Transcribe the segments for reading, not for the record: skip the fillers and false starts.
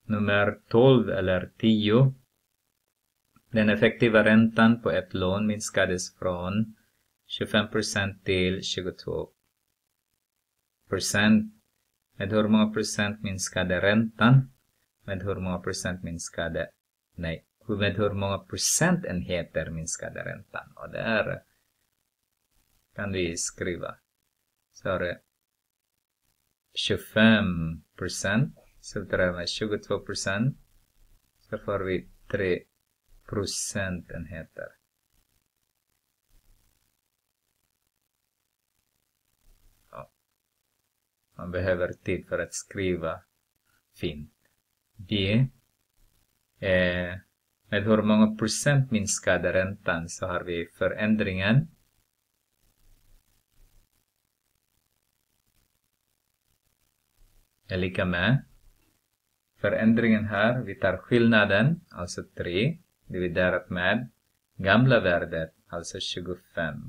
nummer 12 eller 10. Den effektiva räntan på ett lån minskades från 25% till 22%. Med hur många procent minskade räntan? Med hur många procent minskade... Nej, med hur många procentenheter minskade räntan? Och där kan vi skriva. Så är det 25%. Så det är med 22%. Så får vi 3 procentenheter. Ja. Man behöver tid för att skriva fint. B. Med hur många procent minskade räntan så har vi förändringen. Är lika med. Förändringen här, vi tar skillnaden, alltså 3, dividerat med gamla värdet, alltså 25.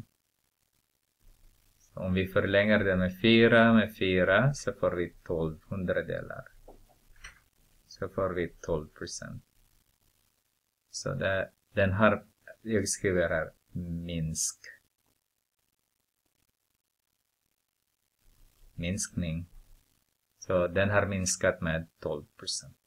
Så om vi förlänger det med 4 så får vi 12 hundradelar. Så får vi 12%. Så den har, jag skriver här, minskning. Så den har minskat med 12%.